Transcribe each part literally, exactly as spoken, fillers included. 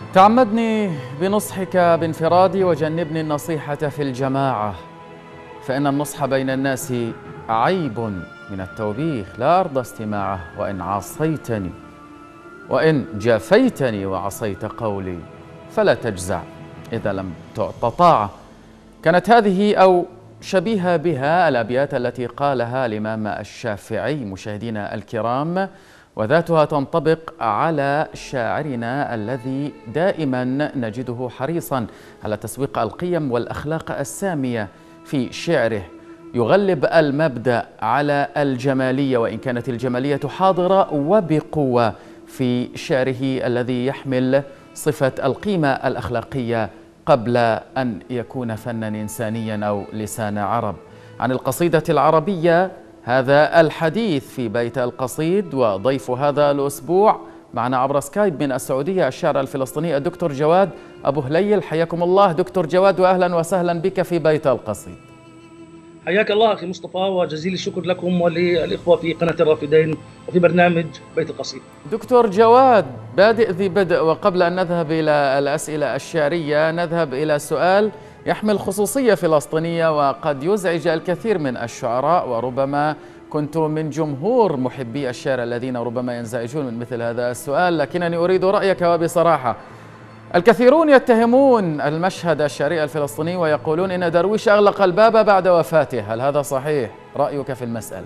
تعمدني بنصحك بانفرادي وجنبني النصيحة في الجماعة، فإن النصح بين الناس عيب من التوبيخ لا أرضى استماعه، وإن عصيتني وإن جافيتني وعصيت قولي فلا تجزع إذا لم تعط طاعة. كانت هذه أو شبيهة بها الأبيات التي قالها الإمام الشافعي مشاهدينا الكرام، وذاتها تنطبق على شاعرنا الذي دائما نجده حريصا على تسويق القيم والأخلاق السامية في شعره، يغلب المبدأ على الجمالية وإن كانت الجمالية حاضرة وبقوة في شعره الذي يحمل صفة القيمة الأخلاقية قبل أن يكون فنا إنسانيا أو لسان عرب. عن القصيدة العربية هذا الحديث في بيت القصيد، وضيف هذا الأسبوع معنا عبر سكايب من السعودية الشاعر الفلسطيني الدكتور جواد أبو هليل. حياكم الله دكتور جواد، وأهلا وسهلا بك في بيت القصيد. حياك الله أخي مصطفى، وجزيل الشكر لكم وللإخوة في قناة الرافدين وفي برنامج بيت القصيد. دكتور جواد، بادئ ذي بدء، وقبل أن نذهب إلى الأسئلة الشعرية نذهب إلى سؤال يحمل خصوصية فلسطينية وقد يزعج الكثير من الشعراء، وربما كنت من جمهور محبي الشعر الذين ربما ينزعجون من مثل هذا السؤال، لكنني أريد رأيك وبصراحة. الكثيرون يتهمون المشهد الشعري الفلسطيني ويقولون إن درويش أغلق الباب بعد وفاته، هل هذا صحيح؟ رأيك في المسألة؟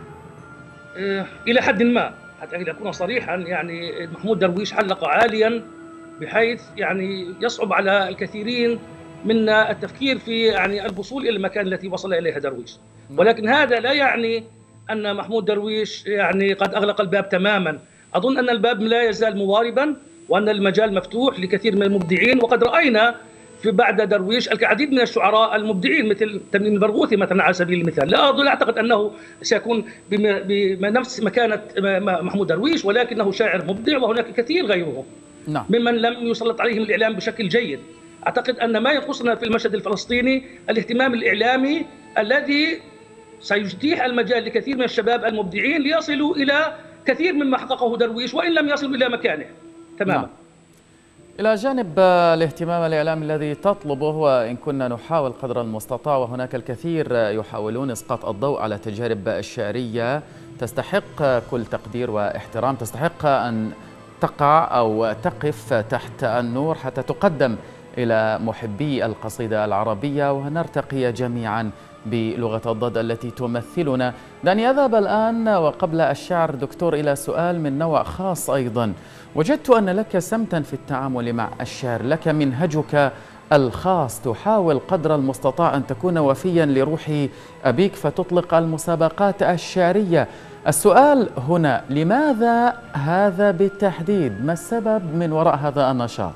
إلى حد ما، حتى أكون صريحا، يعني محمود درويش حلق عاليا بحيث يعني يصعب على الكثيرين منا التفكير في يعني الوصول إلى المكان التي وصل إليها درويش، ولكن هذا لا يعني أن محمود درويش يعني قد أغلق الباب تماما. أظن أن الباب لا يزال مواربا، وأن المجال مفتوح لكثير من المبدعين، وقد رأينا في بعد درويش العديد من الشعراء المبدعين مثل تميم البرغوثي مثلا على سبيل المثال. لا أظن أعتقد أنه سيكون بنفس مكانة محمود درويش، ولكنه شاعر مبدع، وهناك كثير غيره نعم. ممن لم يسلط عليهم الإعلام بشكل جيد. أعتقد أن ما ينقصنا في المشهد الفلسطيني الاهتمام الإعلامي الذي سيتيح المجال لكثير من الشباب المبدعين ليصلوا إلى كثير مما حققه درويش وإن لم يصلوا إلى مكانه تماما. نعم. إلى جانب الاهتمام الإعلامي الذي تطلبه، وإن كنا نحاول قدر المستطاع، وهناك الكثير يحاولون إسقاط الضوء على تجارب الشعرية تستحق كل تقدير واحترام، تستحق أن تقع أو تقف تحت النور حتى تقدم إلى محبي القصيدة العربية ونرتقي جميعا بلغة الضد التي تمثلنا. دعني أذهب الآن وقبل الشعر دكتور إلى سؤال من نوع خاص أيضا. وجدت أن لك سمتا في التعامل مع الشعر، لك منهجك الخاص، تحاول قدر المستطاع أن تكون وفيا لروح أبيك فتطلق المسابقات الشعرية. السؤال هنا، لماذا هذا بالتحديد؟ ما السبب من وراء هذا النشاط؟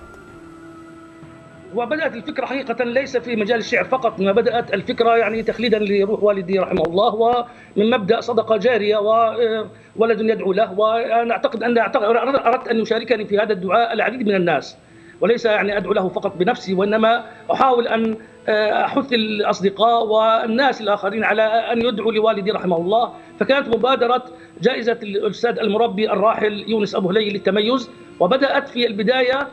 وبدأت الفكرة حقيقة ليس في مجال الشعر فقط، ما بدأت الفكرة يعني تخليدا لروح والدي رحمه الله، ومن مبدأ صدقة جارية وولد يدعو له. وأنا أعتقد أن أردت أن يشاركني في هذا الدعاء العديد من الناس، وليس يعني أدعو له فقط بنفسي، وإنما أحاول أن أحث الأصدقاء والناس الآخرين على أن يدعوا لوالدي رحمه الله. فكانت مبادرة جائزة الأستاذ المربي الراحل يونس أبو هليل للتميز، وبدأت في البداية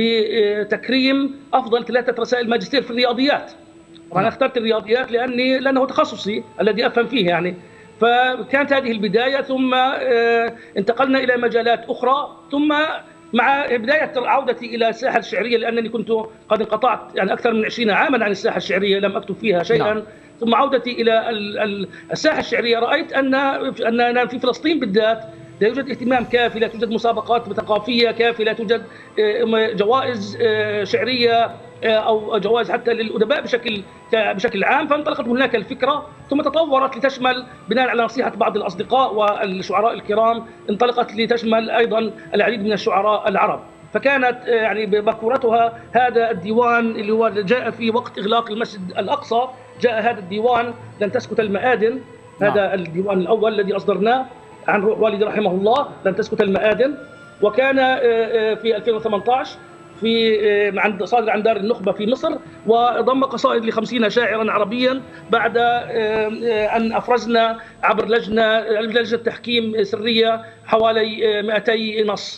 بتكريم أفضل ثلاثة رسائل ماجستير في الرياضيات. وأنا اخترت الرياضيات لأني لأنه تخصصي الذي أفهم فيه يعني. فكانت هذه البداية، ثم انتقلنا إلى مجالات أخرى، ثم مع بداية عودتي إلى الساحة الشعرية، لأنني كنت قد انقطعت يعني أكثر من عشرين عاما عن الساحة الشعرية، لم أكتب فيها شيئا. نعم. ثم عودتي إلى الساحة الشعرية، رأيت أن أننا في فلسطين بالذات لا يوجد اهتمام كافي، لا توجد مسابقات ثقافية كافية، لا توجد جوائز شعرية أو جوائز حتى للأدباء بشكل بشكل عام. فانطلقت هناك الفكرة، ثم تطورت لتشمل بناء على نصيحة بعض الأصدقاء والشعراء الكرام، انطلقت لتشمل أيضا العديد من الشعراء العرب. فكانت يعني ببكورتها هذا الديوان اللي هو جاء في وقت إغلاق المسجد الأقصى، جاء هذا الديوان لن تسكت المآذن. هذا الديوان الأول الذي أصدرناه عن روح والدي رحمه الله، لن تسكت المآذن، وكان في ألفين وثمانية عشر في عند صادر عن دار النخبة في مصر، وضم قصائد لخمسين شاعرا عربيا بعد أن أفرزنا عبر لجنة لجنة تحكيم سرية حوالي مئتي نص.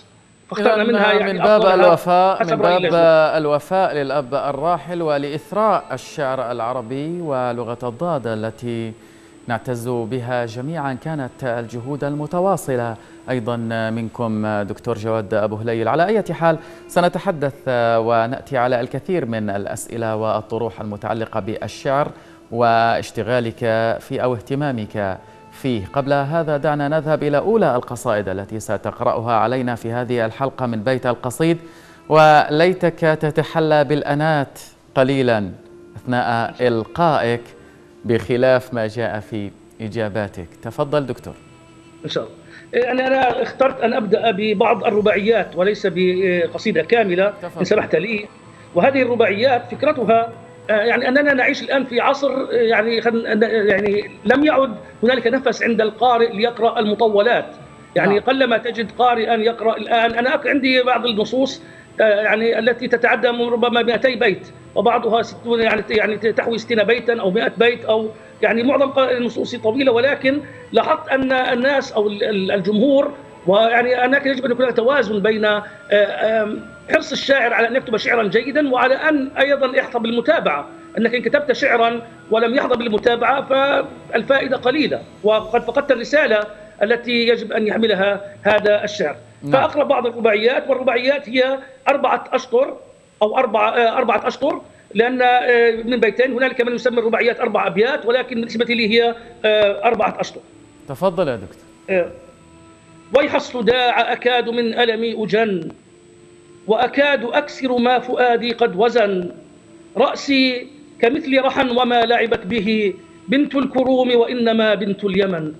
فاخترنا منها يعني من باب الوفاء من باب اللجنة. الوفاء للأب الراحل ولإثراء الشعر العربي ولغة الضاد التي نعتز بها جميعا، كانت الجهود المتواصلة أيضا منكم دكتور جواد أبو هليل. على أي حال سنتحدث ونأتي على الكثير من الأسئلة والطروح المتعلقة بالشعر واشتغالك فيه أو اهتمامك فيه. قبل هذا دعنا نذهب إلى أولى القصائد التي ستقرأها علينا في هذه الحلقة من بيت القصيد، وليتك تتحلى بالأنات قليلا أثناء إلقائك بخلاف ما جاء في إجاباتك. تفضل دكتور. إن شاء الله. يعني أنا اخترت أن أبدأ ببعض الرباعيات وليس بقصيدة كاملة إن سمحت لي. وهذه الرباعيات فكرتها يعني أننا نعيش الآن في عصر يعني يعني لم يعد هنالك نفس عند القارئ ليقرأ المطولات. يعني نعم. قلما تجد قارئا يقرأ الآن. أنا عندي بعض النصوص يعني التي تتعدى من ربما مئتي بيت، وبعضها ستون يعني يعني تحوي ستين بيتا أو مئة بيت، أو يعني معظم النصوص طويلة. ولكن لاحظت أن الناس أو الجمهور، ويعني هناك يجب أن يكون توازن بين حرص الشاعر على أن يكتب شعرا جيدا وعلى أن أيضا يحظى بالمتابعة. أنك إن كتبت شعرا ولم يحظى بالمتابعة فالفائدة قليلة، وقد فقدت الرسالة التي يجب أن يحملها هذا الشعر. نعم. فأقرأ بعض الرباعيات، والرباعيات هي أربعة أشطر أو أربعة أربعة أشطر، لأن من بيتين. هنالك من يسمى الرباعيات أربع أبيات، ولكن بالنسبة لي هي أربعة أشطر. تفضل يا دكتور. ويح الصداع أكاد من ألمي أجن، وأكاد أكسر ما فؤادي قد وزن، رأسي كمثل رحى وما لعبت به بنت الكروم وإنما بنت اليمن.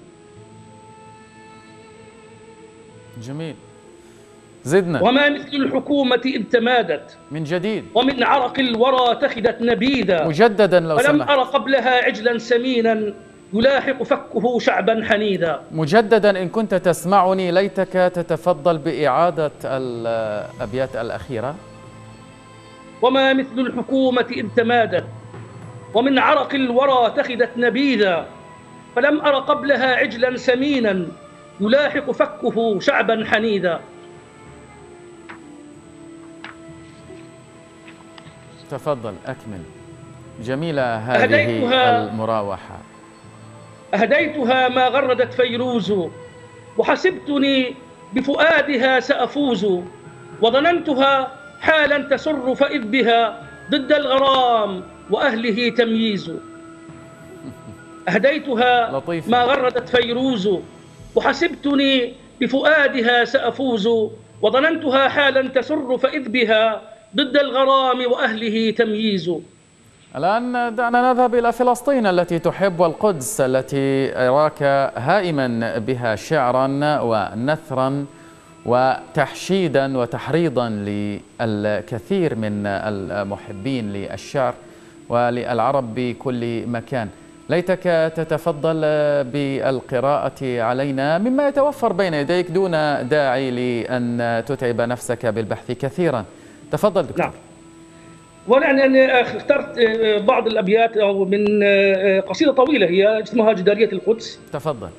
جميل، زدنا. وما مثل الحكومة إذ تمادت من جديد، ومن عرق الورى تخذت نبيذا، مجددا لو سمحت. ولم أرى قبلها عجلا سمينا يلاحق فكه شعبا حنيدا. مجددا إن كنت تسمعني ليتك تتفضل بإعادة الأبيات الأخيرة. وما مثل الحكومة إذ تمادت ومن عرق الورى تخذت نبيذا، فلم أرى قبلها عجلا سمينا يلاحق فكه شعبا حنيدا. تفضل أكمل. جميلة هذه المراوحة. أهديتها ما غردت فيروز، وحسبتني بفؤادها سأفوز، وظننتها حالا تسر فإذ بها ضد الغرام وأهله تمييز. أهديتها لطيفة. ما غردت فيروز، وحسبتني بفؤادها سأفوز، وظننتها حالا تسر فإذ بها ضد الغرام وأهله تمييز. الآن دعنا نذهب إلى فلسطين التي تحب، والقدس التي أراك هائما بها شعرا ونثرا وتحشيدا وتحريضا للكثير من المحبين للشعر وللعرب بكل مكان. ليتك تتفضل بالقراءة علينا مما يتوفر بين يديك دون داعي لأن تتعب نفسك بالبحث كثيرا. تفضل دكتور. نعم. وأنا أنا اخترت بعض الأبيات أو من قصيدة طويلة هي اسمها جدارية القدس. تفضل.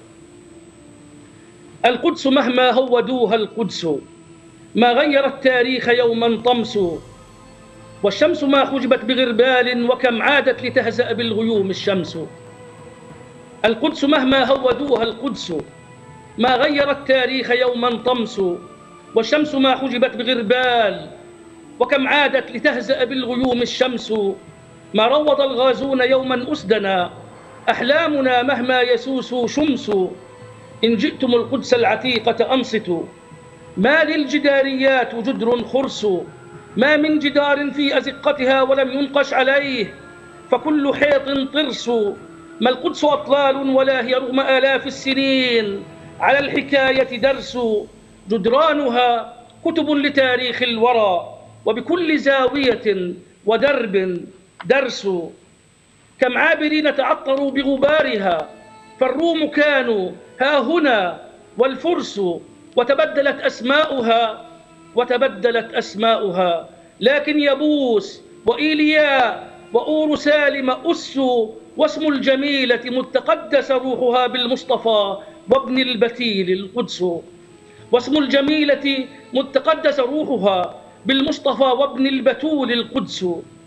القدس مهما هودوها القدس، ما غير التاريخ يوما طمس، والشمس ما حجبت بغربال وكم عادت لتهزأ بالغيوم الشمس. القدس مهما هودوها القدس، ما غير التاريخ يوما طمس، والشمس ما حجبت بغربال وكم عادت لتهزأ بالغيوم الشمس. ما روض الغازون يوما أسدنا، أحلامنا مهما يسوس شمس. إن جئتم القدس العتيقة أنصتوا، ما للجداريات جدر خرس، ما من جدار في أزقتها ولم ينقش عليه، فكل حيط طرس. ما القدس أطلال ولا هي رغم آلاف السنين على الحكاية درس، جدرانها كتب لتاريخ الورى وبكل زاوية ودرب درس. كم عابرين تعطروا بغبارها، فالروم كانوا ها هنا والفرس، وتبدلت أسماؤها وتبدلت أسماؤها، لكن يبوس وإيلياء وأورسالم أس، واسم الجميلة متقدس روحها بالمصطفى وابن البتيل القدس. واسم الجميلة متقدس روحها بالمصطفى وابن البتول القدس.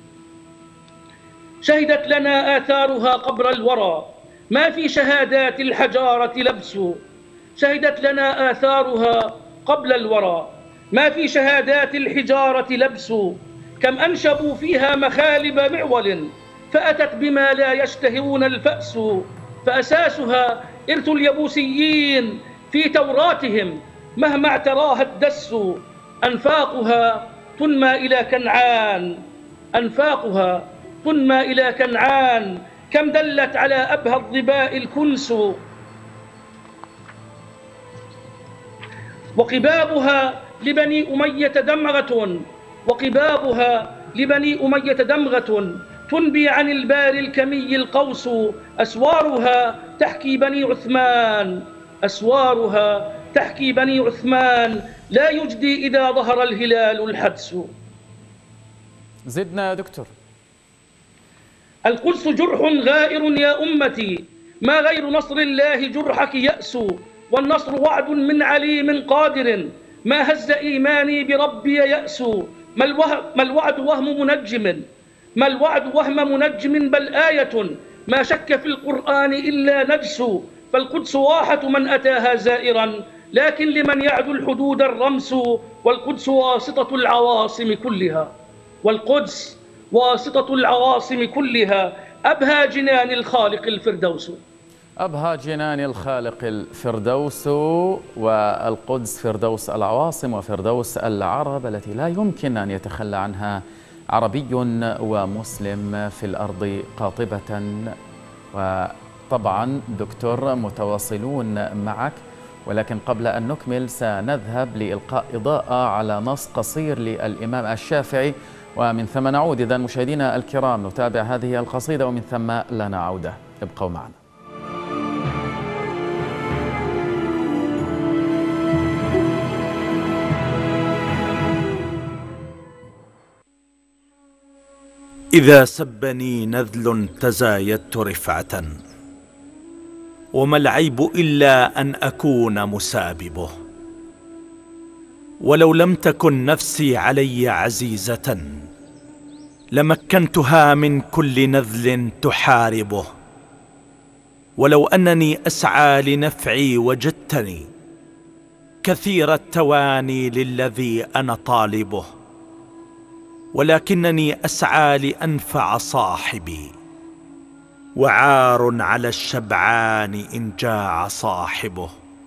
شهدت لنا آثارها قبر الورى ما في شهادات الحجارة لبس. شهدت لنا آثارها قبل الورى ما في شهادات الحجارة لبس. كم أنشبوا فيها مخالب معول فأتت بما لا يشتهون الفأس. فأساسها إرث اليبوسيين في توراتهم مهما اعتراها الدس. أنفاقها تنمى إلى كنعان أنفاقها تنمى إلى كنعان كم دلت على أبهى الظباء الكنس. وقبابها لبني أمية دمغة وقبابها لبني أمية دمغة تنبي عن البار الكمي القوس. أسوارها تحكي بني عثمان أسوارها تحكي بني عثمان لا يجدي إذا ظهر الهلال الحدس. زدنا يا دكتور. القدس جرح غائر يا أمتي ما غير نصر الله جرحك يأس. والنصر وعد من عليم قادر ما هز إيماني بربي يأس. ما, ما الوعد وهم منجم ما الوعد وهم منجم بل آية ما شك في القرآن إلا نجس. فالقدس واحة من أتاها زائرا لكن لمن يعدو الحدود الرمس. والقدس واسطة العواصم كلها والقدس واسطة العواصم كلها أبهى جنان الخالق الفردوس. أبهى جنان الخالق الفردوس. والقدس فردوس العواصم وفردوس العرب التي لا يمكن أن يتخلى عنها عربي ومسلم في الأرض قاطبة. وطبعا دكتور متواصلون معك، ولكن قبل أن نكمل سنذهب لإلقاء إضاءة على نص قصير للإمام الشافعي، ومن ثم نعود. إذن مشاهدينا الكرام نتابع هذه القصيدة ومن ثم لنا عودة، ابقوا معنا. إذا سبني نذل تزايدت رفعة وما العيب إلا أن أكون مساببه. ولو لم تكن نفسي علي عزيزة لمكنتها من كل نذل تحاربه. ولو أنني أسعى لنفعي وجدتني كثير التواني للذي أنا طالبه. ولكنني أسعى لأنفع صاحبي وعار على الشبعان إن جاع صاحبه.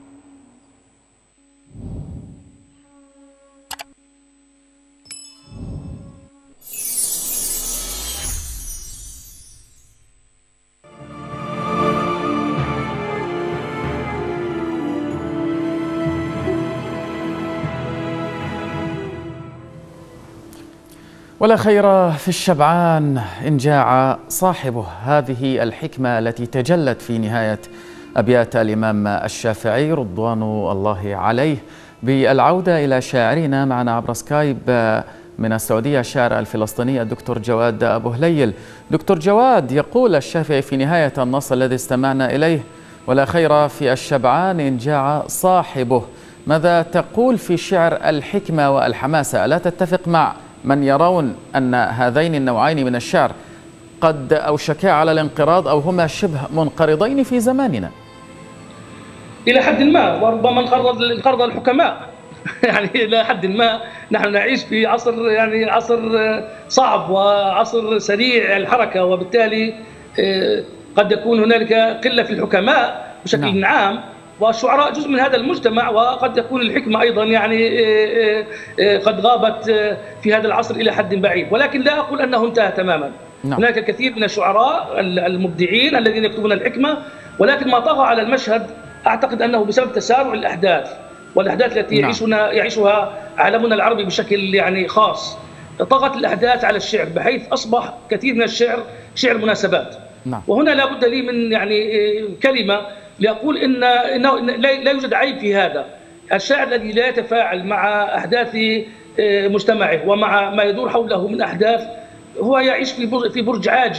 ولا خير في الشبعان إن جاع صاحبه. هذه الحكمة التي تجلت في نهاية أبيات الإمام الشافعي رضوان الله عليه. بالعودة إلى شاعرنا معنا عبر سكايب من السعودية الشاعر الفلسطيني الدكتور جواد أبو هليل. دكتور جواد، يقول الشافعي في نهاية النص الذي استمعنا إليه: ولا خير في الشبعان إن جاع صاحبه. ماذا تقول في شعر الحكمة والحماسة؟ ألا تتفق مع من يرون أن هذين النوعين من الشعر قد أوشكا على الانقراض أو هما شبه منقرضين في زماننا؟ إلى حد ما، وربما انقرض انقرض الحكماء. يعني إلى حد ما نحن نعيش في عصر يعني عصر صعب وعصر سريع الحركة، وبالتالي قد يكون هنالك قلة في الحكماء بشكل نعم. عام، والشعراء جزء من هذا المجتمع، وقد يكون الحكمة أيضا يعني قد غابت في هذا العصر إلى حد بعيد، ولكن لا أقول أنه انتهى تماما. نعم. هناك الكثير من الشعراء المبدعين الذين يكتبون الحكمة، ولكن ما طغى على المشهد أعتقد أنه بسبب تسارع الأحداث والأحداث التي يعيشنا يعيشها عالمنا العربي بشكل يعني خاص. طغت الأحداث على الشعر بحيث أصبح كثير من الشعر شعر مناسبات. نعم. وهنا لا بد لي من يعني كلمة لأقول إن إنه لا يوجد عيب في هذا. الشاعر الذي لا يتفاعل مع أحداث مجتمعه ومع ما يدور حوله من أحداث هو يعيش في في برج عاجي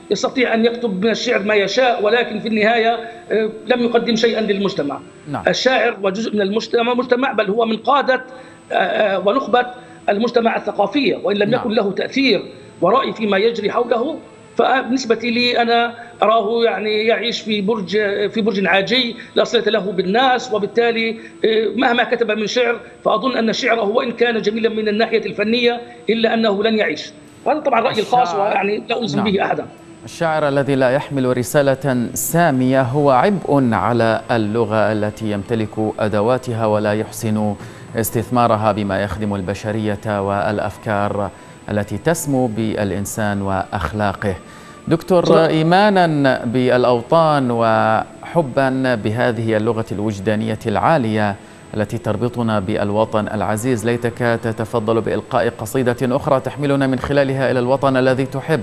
يستطيع أن يكتب من الشعر ما يشاء، ولكن في النهاية لم يقدم شيئا للمجتمع. نعم. الشاعر وجزء من المجتمع، بل هو من قادة ونخبة المجتمع الثقافية، وإن لم يكن له تأثير ورأي فيما يجري حوله، فبالنسبة لي أنا أراه يعني يعيش في برج في برج عاجي لا صلة له بالناس، وبالتالي مهما كتب من شعر فأظن أن شعره وإن كان جميلا من الناحية الفنية إلا أنه لن يعيش. هذا طبعا رأيي الخاص، ويعني لا ألزم به أحدا. الشاعر الذي لا يحمل رسالة سامية هو عبء على اللغة التي يمتلك أدواتها ولا يحسن استثمارها بما يخدم البشرية والأفكار التي تسمو بالإنسان وأخلاقه. دكتور، إيمانا بالأوطان وحبا بهذه اللغة الوجدانية العالية التي تربطنا بالوطن العزيز، ليتك تتفضل بإلقاء قصيدة أخرى تحملنا من خلالها إلى الوطن الذي تحب.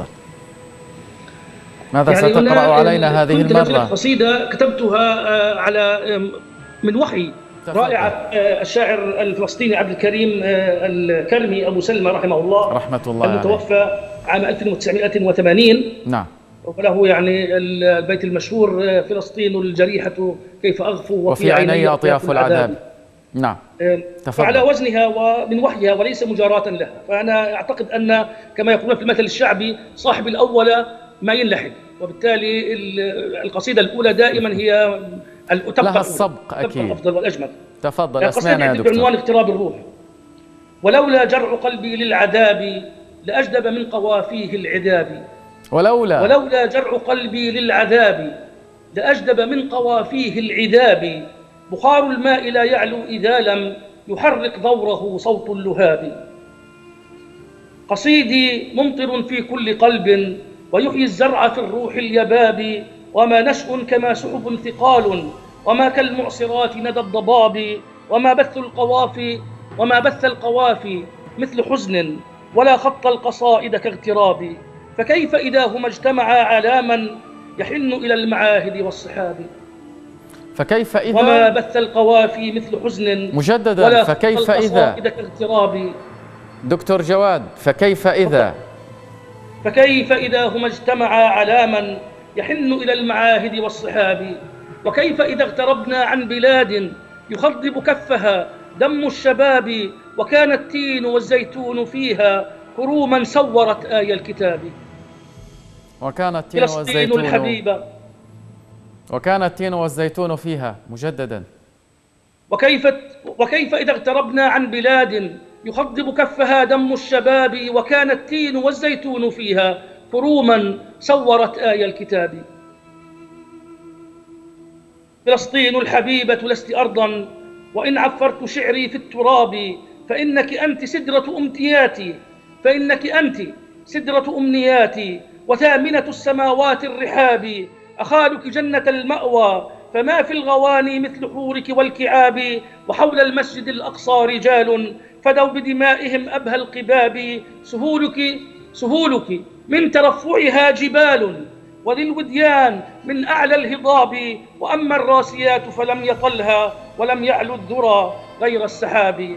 تفضل. ماذا يعني ستقرأ علينا هذه المرة؟ كنت قصيدة كتبتها على من وحي رائعة الشاعر الفلسطيني عبد الكريم الكرمي أبو سلمى رحمه الله رحمة الله المتوفى عام ألف وتسعمائة وثمانين. نعم. وله يعني البيت المشهور فلسطين الجريحة كيف أغفو وفي عيني أطياف العذاب. نعم. تفضل. على وزنها ومن وحيها وليس مجاراة لها. فأنا أعتقد أن كما يقولون في المثل الشعبي صاحب الأول ما ينلحق، وبالتالي القصيدة الأولى دائما هي لها السبق أكيد، الأفضل والأجمل. تفضل أسمعنا يا دكتور. بعنوان اغتراب الروح. ولولا جرع قلبي للعذاب لأجدب من قوافيه العذاب. ولولا ولولا جرع قلبي للعذاب لأجدب من قوافيه العذاب. بخار الماء لا يعلو إذا لم يحرك دوره صوت اللهاب. قصيدي ممطر في كل قلب ويحيي الزرع في الروح اليباب. وما نشء كما سحب ثقال وما كالمعصرات ندى الضباب. وما بث القوافي وما بث القوافي مثل حزن ولا خط القصائد كاغتراب. فكيف إذا هما اجتمعا علاما يحن إلى المعاهد والصحاب. فكيف إذا وما بث القوافي مثل حزن مجددا ولا فكيف خط إذا القصائد كاغتراب. دكتور جواد، فكيف إذا فكيف إذا هما اجتمعا علاما يحن إلى المعاهد والصحاب. وكيف إذا اغتربنا عن بلاد يخضب كفها دم الشباب. وكان التين والزيتون فيها كروما سورت آي الكتاب. وكان التين والزيتون الحبيبة وكان التين والزيتون فيها مجددا. وكيف وكيف إذا اغتربنا عن بلاد يخضب كفها دم الشباب. وكان التين والزيتون فيها كروما سورت آي الكتاب. فلسطين الحبيبة لست أرضا وإن عفرت شعري في التراب. فإنك أنت سدرة أمنياتي فإنك أنت سدرة أمنياتي وثامنة السماوات الرحاب. أخالك جنة المأوى فما في الغواني مثل حورك والكعاب. وحول المسجد الأقصى رجال فدوا بدمائهم أبهى القباب. سهولك سهولك من ترفعها جبال وذي الوديان من أعلى الهضاب. وأما الراسيات فلم يطلها ولم يعلو الذرى غير السحاب.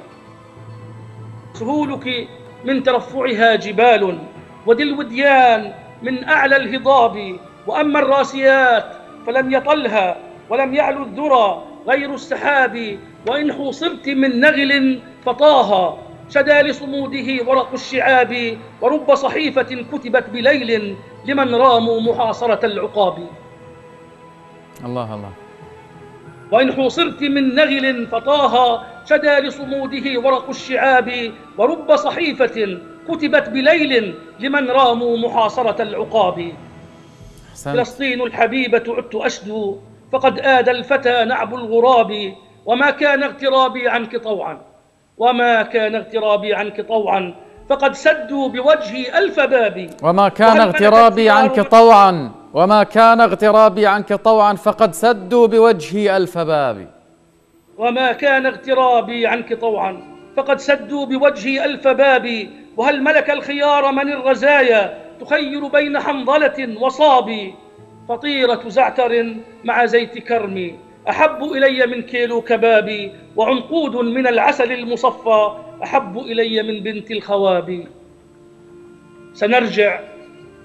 سهولك من ترفعها جبال وذي الوديان من أعلى الهضاب. وأما الراسيات فلم يطلها ولم يعلو الذرى غير السحاب. وإن حوصرت من نغل فطاها شدا لصموده ورق الشعاب. ورب صحيفة كتبت بليل لمن راموا محاصرة العقاب. الله الله. وإن حوصرت من نغل فطاها شدا لصموده ورق الشعاب. ورب صحيفة كتبت بليل لمن راموا محاصرة العقاب. حسنت. فلسطين الحبيبة عدت أشدو فقد آدى الفتى نعب الغراب. وما كان اغترابي عنك طوعا وما كان اغترابي عنك طوعا فقد سدوا بوجهي ألف باب. وما كان اغترابي عنك طوعا وما كان اغترابي عنك طوعا فقد سدوا بوجهي ألف باب. وما كان اغترابي عنك طوعا فقد سدوا بوجهي ألف باب. وهل ملك الخيار من الرزايا تخير بين حنظلة وصاب. فطيرة زعتر مع زيت كرمي أحب إلي من كيلو كباب. وعنقود من العسل المصفى أحب إلي من بنت الخواب. سنرجع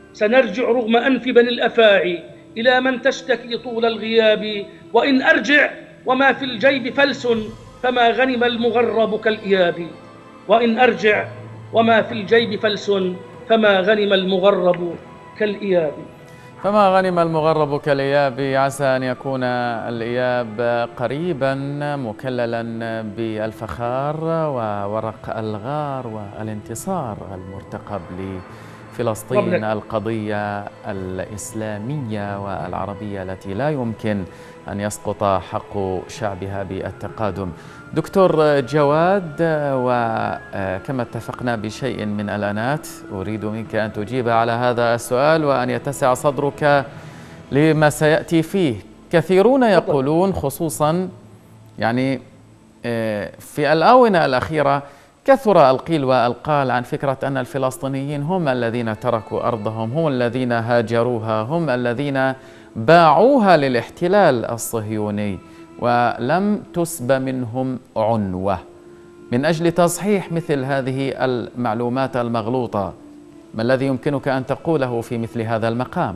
سنرجع رغم أنف بني الأفاعي إلى من تشتكي طول الغياب، وإن أرجع وما في الجيب فلس فما غنم المغرب كالإياب. وإن أرجع وما في الجيب فلس فما غنم المغرب كالإياب. فما غنم المغرب كالإياب. عسى أن يكون الإياب قريبا مكللا بالفخار وورق الغار والانتصار المرتقب لفلسطين، القضية الإسلامية والعربية التي لا يمكن أن يسقط حق شعبها بالتقادم. دكتور جواد، وكما اتفقنا بشيء من الأنات، أريد منك أن تجيب على هذا السؤال وأن يتسع صدرك لما سيأتي فيه. كثيرون يقولون، خصوصا يعني في الآونة الأخيرة كثر القيل والقال عن فكرة أن الفلسطينيين هم الذين تركوا أرضهم، هم الذين هاجروها، هم الذين باعوها للاحتلال الصهيوني ولم تسب منهم عنوة. من أجل تصحيح مثل هذه المعلومات المغلوطة، ما الذي يمكنك أن تقوله في مثل هذا المقام؟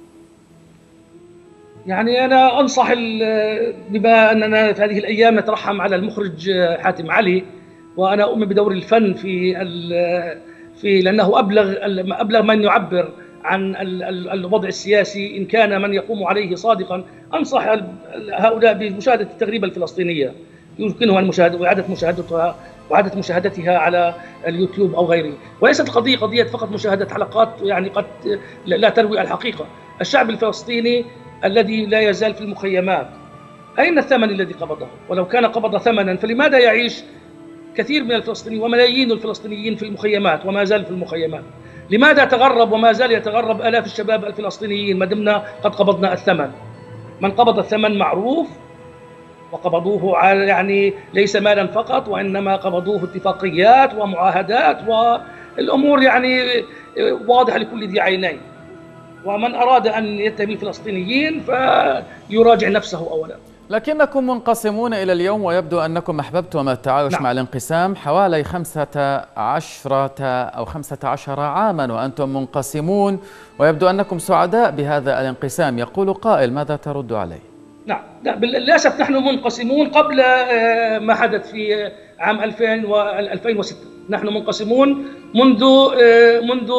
يعني أنا أنصح، بما أننا في هذه الأيام نترحم على المخرج حاتم علي، وأنا أؤمن بدور الفن في في لأنه أبلغ أبلغ من يعبر عن الوضع السياسي إن كان من يقوم عليه صادقا. أنصح هؤلاء بمشاهدة التغريبة الفلسطينية، يمكنها المشاهدة وإعادة مشاهدتها وإعادة مشاهدتها على اليوتيوب أو غيره. وليست القضية قضية فقط مشاهدة حلقات يعني قد لا تروي الحقيقة. الشعب الفلسطيني الذي لا يزال في المخيمات، أين الثمن الذي قبضه؟ ولو كان قبض ثمنا فلماذا يعيش كثير من الفلسطينيين وملايين الفلسطينيين في المخيمات وما زال في المخيمات؟ لماذا تغرب وما زال يتغرب آلاف الشباب الفلسطينيين ما دمنا قد قبضنا الثمن؟ من قبض الثمن معروف، وقبضوه على يعني ليس مالا فقط، وإنما قبضوه اتفاقيات ومعاهدات، والأمور يعني واضحة لكل ذي عينين. ومن أراد أن يتهم الفلسطينيين فيراجع نفسه أولا. لكنكم منقسمون إلى اليوم، ويبدو أنكم أحببتم التعايش نعم. مع الانقسام حوالي خمسة عشرة أو خمسة عشر عاما وأنتم منقسمون، ويبدو أنكم سعداء بهذا الانقسام. يقول قائل، ماذا ترد عليه؟ نعم، للأسف نحن منقسمون قبل ما حدث في عام ألفين وستة. نحن منقسمون منذ منذ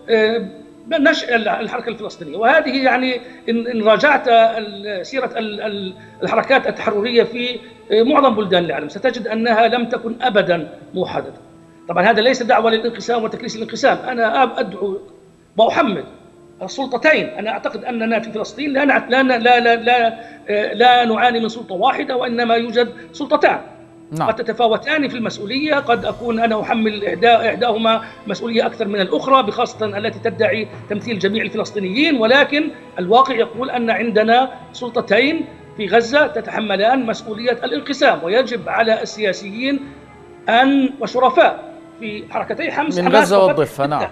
نشأ الحركة الفلسطينية. وهذه يعني إن راجعت سيرة الحركات التحررية في معظم بلدان العالم ستجد أنها لم تكن أبدا موحدة. طبعا هذا ليس دعوة للانقسام وتكريس الانقسام، أنا أدعو وأحمل السلطتين. أنا أعتقد أننا في فلسطين لا لا لا لا, لا, لا نعاني من سلطة واحدة، وإنما يوجد سلطتان نعم. قد تتفاوتان في المسؤولية، قد أكون أنا أحمل إحداهما مسؤولية أكثر من الأخرى، بخاصة التي تدعي تمثيل جميع الفلسطينيين، ولكن الواقع يقول أن عندنا سلطتين في غزة تتحملان مسؤولية الانقسام، ويجب على السياسيين أن وشرفاء في حركتي حمص من غزة والضفة نعم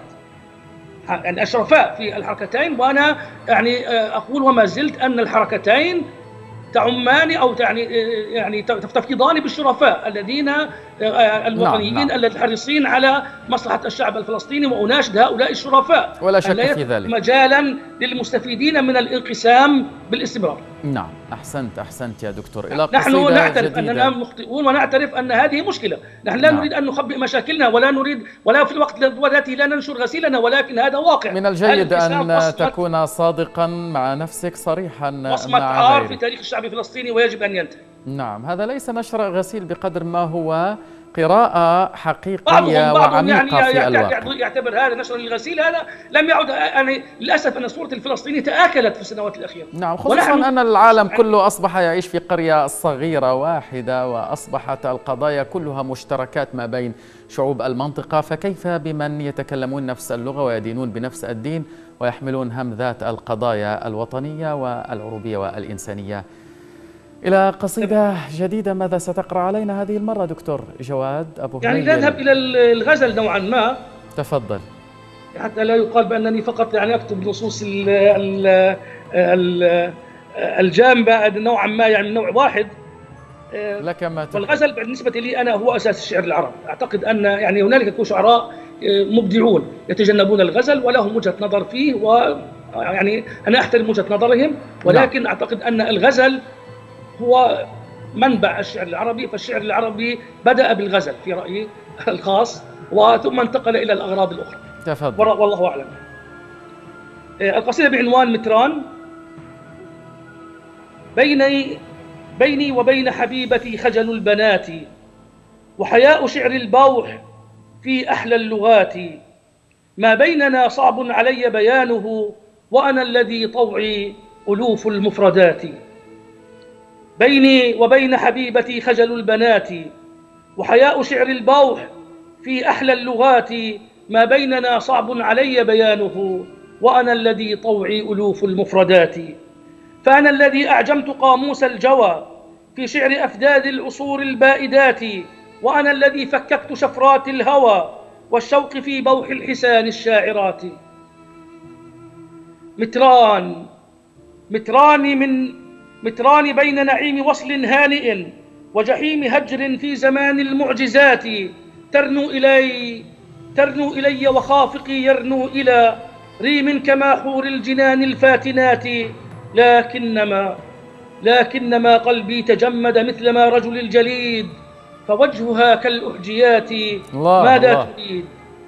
يعني الشرفاء في الحركتين. وأنا يعني أقول وما زلت أن الحركتين تعمان أو يعني يعني تفتقدان بالشرفاء الذين الوطنيين نعم نعم. الحريصين على مصلحة الشعب الفلسطيني، وأناشد هؤلاء الشرفاء ولا شك في ذلك مجالا للمستفيدين من الانقسام بالاستمرار. نعم، أحسنت أحسنت يا دكتور. إلى نحن نعترف أننا مخطئون ونعترف أن هذه مشكلة. نحن لا نعم. نريد أن نخبئ مشاكلنا، ولا نريد ولا في الوقت الذي لا ننشر غسيلنا، ولكن هذا واقع. من الجيد أن تكون صادقا مع نفسك، صريحا مع وصمة عار في تاريخ الشعب الفلسطيني ويجب أن ينتهي. نعم، هذا ليس نشر غسيل بقدر ما هو قراءة حقيقية بعضهم بعضهم وعميقة يعني في الواقع. يعتبر هذا نشر للغسيل. هذا لم يعد يعني للأسف أن صورة الفلسطيني تآكلت في السنوات الأخيرة. نعم، خصوصا أن العالم كله أصبح يعيش في قرية صغيرة واحدة، وأصبحت القضايا كلها مشتركات ما بين شعوب المنطقة، فكيف بمن يتكلمون نفس اللغة ويدينون بنفس الدين ويحملون هم ذات القضايا الوطنية والعروبية والإنسانية؟ إلى قصيدة جديدة، ماذا ستقرأ علينا هذه المرة دكتور جواد أبو يعني هليل؟ نذهب إلى الغزل نوعا ما. تفضل. حتى لا يقال بأنني فقط يعني أكتب نصوص ال ال ال الجامبة نوعا ما، يعني نوع واحد. لك ما تحب. والغزل بالنسبة لي أنا هو أساس الشعر العربي. أعتقد أن يعني هنالك شعراء مبدعون يتجنبون الغزل ولهم وجهة نظر فيه، ويعني أنا أحترم وجهة نظرهم، ولكن أعتقد أن الغزل هو منبع الشعر العربي، فالشعر العربي بدأ بالغزل في رأيي الخاص وثم انتقل إلى الأغراض الأخرى. تفضل. والله أعلم. القصيدة بعنوان متران. بيني بيني وبين حبيبتي خجل البنات، وحياء شعر البوح في أحلى اللغات، ما بيننا صعب علي بيانه، وأنا الذي طوعي ألوف المفردات. بيني وبين حبيبتي خجل البنات، وحياء شعر البوح في أحلى اللغات، ما بيننا صعب علي بيانه، وأنا الذي طوعي ألوف المفردات. فأنا الذي أعجمت قاموس الجوى في شعر أفداد العصور البائدات، وأنا الذي فككت شفرات الهوى والشوق في بوح الحسان الشاعرات. متران متران من متران بين نعيم وصل هانئ وجحيم هجر في زمان المعجزات، ترنو إلي ترنو إلي وخافقي يرنو إلى ريم كما حور الجنان الفاتنات، لكنما لكنما قلبي تجمد مثلما رجل الجليد، فوجهها كالأحجيات. ماذا الله. تريد؟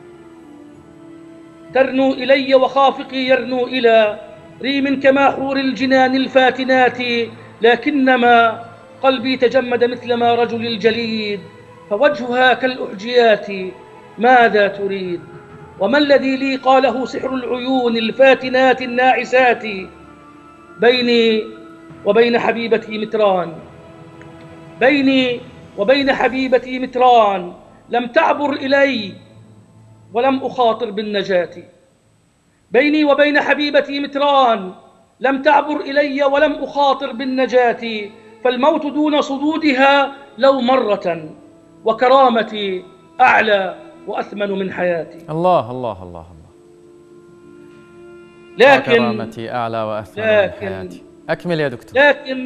ترنو إلي وخافقي يرنو إلى ريم كما حور الجنان الفاتنات، لكنما قلبي تجمد مثلما رجل الجليد، فوجهها كالأحجيات. ماذا تريد؟ وما الذي لي قاله سحر العيون الفاتنات الناعسات. بيني وبين حبيبتي متران بيني وبين حبيبتي متران، لم تعبر إلي ولم أخاطر بالنجاة. بيني وبين حبيبتي متران، لم تعبر إلي ولم أخاطر بالنجاة، فالموت دون صدودها لو مرة، وكرامتي أعلى وأثمن من حياتي. الله الله الله الله. لكن كرامتي أعلى وأثمن من حياتي. أكمل يا دكتور. لكن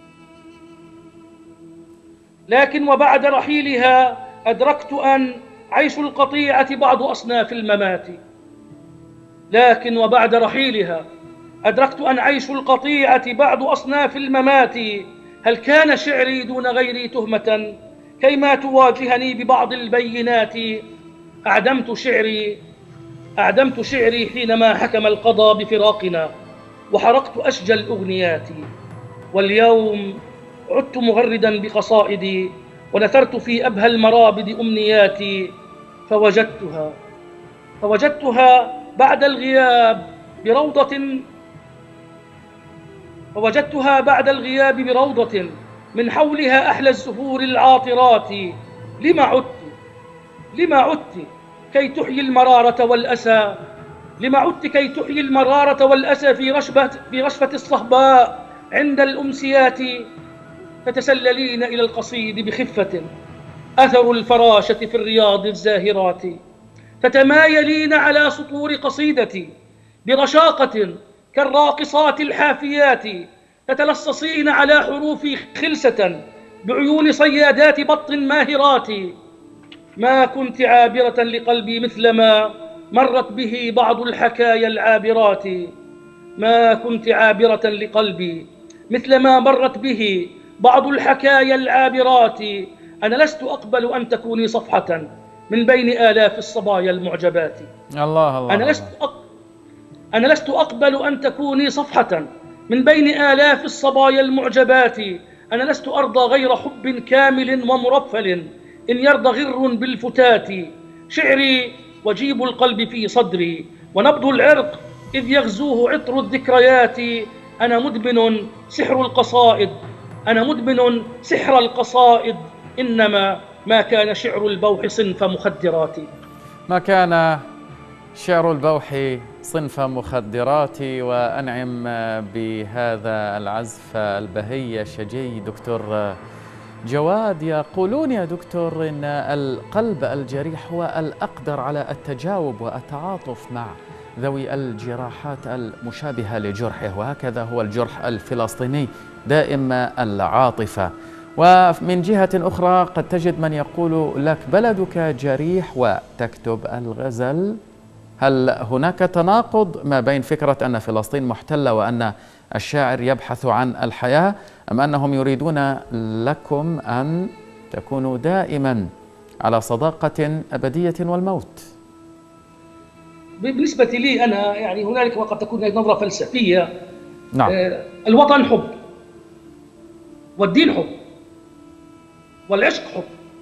لكن وبعد رحيلها أدركت أن عيش القطيعة بعض أصناف الممات. لكن وبعد رحيلها أدركت أن عيش القطيعة بعض أصناف الممات. هل كان شعري دون غيري تهمة كيما تواجهني ببعض البينات؟ أعدمت شعري أعدمت شعري حينما حكم القضاء بفراقنا، وحرقت أشجى الأغنيات. واليوم عدت مغردا بقصائدي، ونثرت في أبهى المرابد أمنياتي، فوجدتها فوجدتها بعد الغياب بروضة فوجدتها بعد الغياب بروضة من حولها أحلى الزهور العاطرات. لما عدت لما عدت كي تحيي المرارة والأسى لما عدت كي تحيي المرارة والأسى في رشفة في رشفة الصهباء عند الأمسيات. تتسللين إلى القصيد بخفة أثر الفراشة في الرياض الزاهرات. تتمايلين على سطور قصيدتي برشاقة كالراقصات الحافيات. تتلصصين على حروفي خلسة بعيون صيادات بط ماهرات. ما كنت عابرة لقلبي مثلما مرت به بعض الحكايا العابرات. ما كنت عابرة لقلبي مثلما مرت به بعض الحكايا العابرات. أنا لست أقبل أن تكوني صفحة من بين آلاف الصبايا المعجبات. الله الله. أنا لست أق... أنا لست أقبل أن تكوني صفحة من بين آلاف الصبايا المعجبات. أنا لست أرضى غير حب كامل ومرفل إن يرضى غر بالفتات. شعري وجيب القلب في صدري، ونبض العرق إذ يغزوه عطر الذكريات. أنا مدمن سحر القصائد أنا مدمن سحر القصائد إنما ما كان شعر البوح صنف مخدرات. ما كان شعر البوح صنف مخدرات. وأنعم بهذا العزف البهي الشجي دكتور جواد. يقولون يا دكتور إن القلب الجريح هو الأقدر على التجاوب والتعاطف مع ذوي الجراحات المشابهة لجرحه، وهكذا هو الجرح الفلسطيني دائم العاطفة. ومن جهة أخرى قد تجد من يقول لك بلدك جريح وتكتب الغزل. هل هناك تناقض ما بين فكرة أن فلسطين محتلة وأن الشاعر يبحث عن الحياة، أم أنهم يريدون لكم أن تكونوا دائما على صداقة أبدية والموت؟ بالنسبة لي أنا يعني هنالك وقد تكون نظرة فلسفية. نعم. آه الوطن حب، والدين حب، والعشق حب،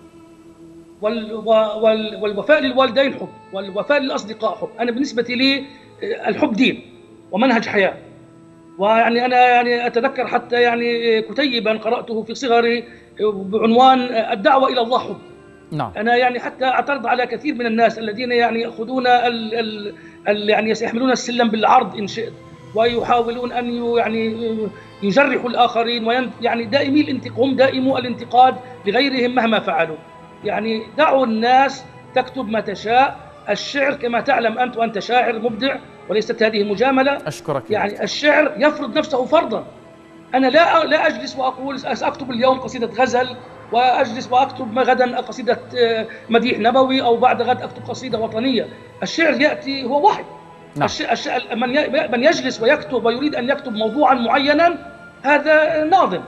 وال وال والوفاء للوالدين حب، والوفاء للأصدقاء حب. أنا بالنسبة لي الحب دين ومنهج حياة. ويعني أنا يعني أتذكر حتى يعني كتيبا قرأته في صغري بعنوان الدعوة إلى الله حب. نعم. أنا يعني حتى أعترض على كثير من الناس الذين يعني يأخذون ال ال ال يعني يحملون السلم بالعرض إن شئت، ويحاولون أن يعني يجرحوا الآخرين، وين يعني دائمي الانتقاد، هم دائمو الانتقاد لغيرهم مهما فعلوا. يعني دعوا الناس تكتب ما تشاء. الشعر كما تعلم أنت وأنت شاعر مبدع وليست هذه مجاملة. أشكرك. يعني الشعر يفرض نفسه فرضا. أنا لا لا أجلس وأقول سأكتب اليوم قصيدة غزل، وأجلس وأكتب غدا قصيدة مديح نبوي، أو بعد غد أكتب قصيدة وطنية. الشعر يأتي هو وحي. نعم. الش... الش... من, ي... من يجلس ويكتب ويريد أن يكتب موضوعا معينا هذا ناظم.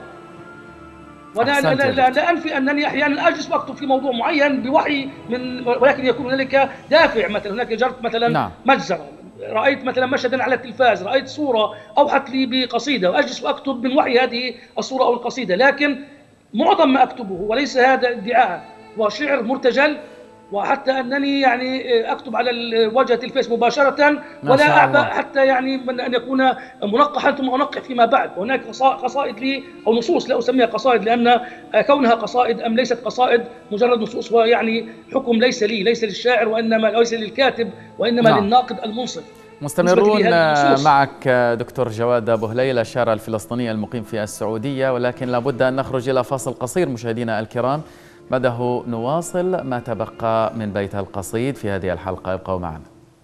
ولا لا, لا, لا أنفي أنني أحيانا أجلس وأكتب في موضوع معين بوحي من، ولكن يكون هنالك دافع. مثلا هناك جرت مثلا نعم. مجزرة، رأيت مثلا مشهدا على التلفاز، رأيت صورة أوحت لي بقصيدة، وأجلس وأكتب من وحي هذه الصورة أو القصيدة. لكن معظم ما أكتبه وليس هذا ادعاء، هو شعر مرتجل. وحتى أنني يعني أكتب على واجهة الفيس مباشرة، ولا أعبأ حتى يعني من أن يكون منقحا ثم أنقح فيما بعد. وهناك قصائد لي أو نصوص لا أسميها قصائد، لأن كونها قصائد أم ليست قصائد مجرد نصوص، ويعني حكم ليس لي، ليس للشاعر، وإنما ليس للكاتب، وإنما نعم. للناقد المنصف. مستمرون معك دكتور جواد أبو هليل، الشاعر الفلسطيني المقيم في السعودية، ولكن لابد أن نخرج إلى فاصل قصير مشاهدينا الكرام، بعده نواصل ما تبقى من بيت القصيد في هذه الحلقة. ابقوا معنا.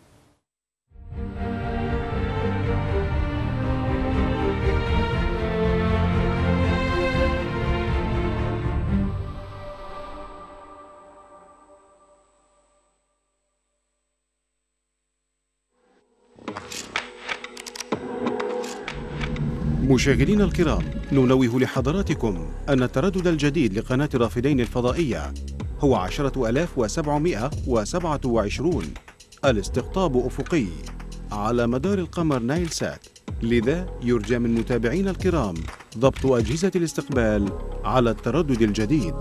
مشاهدينا الكرام، ننوه لحضراتكم أن التردد الجديد لقناة رافدين الفضائية هو عشرة آلاف وسبعمائة وسبعة وعشرين، الاستقطاب أفقي على مدار القمر نايل سات. لذا يرجى من متابعينا الكرام ضبط أجهزة الاستقبال على التردد الجديد.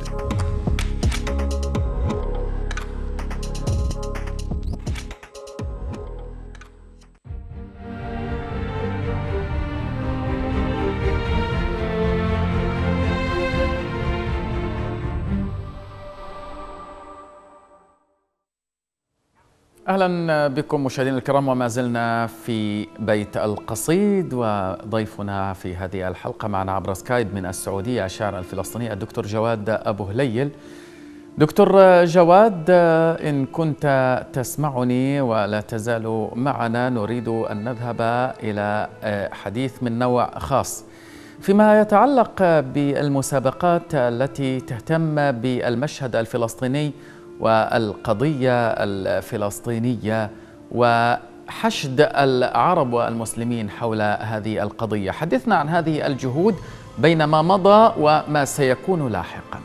أهلا بكم مشاهدينا الكرام، وما زلنا في بيت القصيد، وضيفنا في هذه الحلقة معنا عبر سكايب من السعودية الشاعر الفلسطيني الدكتور جواد أبو هليل. دكتور جواد، إن كنت تسمعني ولا تزال معنا، نريد أن نذهب إلى حديث من نوع خاص فيما يتعلق بالمسابقات التي تهتم بالمشهد الفلسطيني والقضية الفلسطينية وحشد العرب والمسلمين حول هذه القضية. حدثنا عن هذه الجهود بين ما مضى وما سيكون لاحقا.